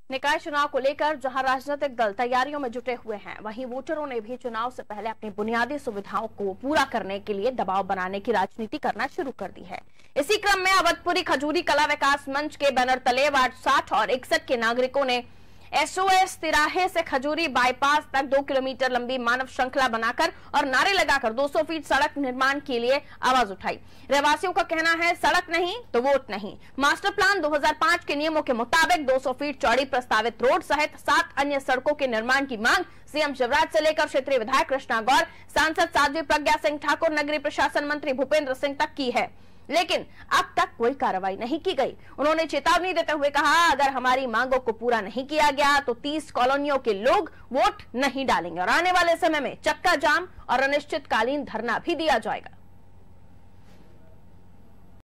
निकाय चुनाव को लेकर जहां राजनीतिक दल तैयारियों में जुटे हुए हैं, वहीं वोटरों ने भी चुनाव से पहले अपनी बुनियादी सुविधाओं को पूरा करने के लिए दबाव बनाने की राजनीति करना शुरू कर दी है। इसी क्रम में अवधपुरी खजूरी कला विकास मंच के बैनर तले वार्ड 60 और 61 के नागरिकों ने SOS तिराहे से खजूरी बाईपास तक 2 किलोमीटर लंबी मानव श्रृंखला बनाकर और नारे लगाकर 200 फीट सड़क निर्माण के लिए आवाज उठाई। रहवासियों का कहना है, सड़क नहीं तो वोट नहीं। मास्टर प्लान 2005 के नियमों के मुताबिक 200 फीट चौड़ी प्रस्तावित रोड सहित 7 अन्य सड़कों के निर्माण की मांग सीएम शिवराज से लेकर क्षेत्रीय विधायक कृष्णा गौर, सांसद साध्वी प्रज्ञा सिंह ठाकुर, नगरीय प्रशासन मंत्री भूपेंद्र सिंह तक की है, लेकिन अब तक कोई कार्रवाई नहीं की गई। उन्होंने चेतावनी देते हुए कहा, अगर हमारी मांगों को पूरा नहीं किया गया तो 30 कॉलोनियों के लोग वोट नहीं डालेंगे और आने वाले समय में चक्का जाम और अनिश्चितकालीन धरना भी दिया जाएगा।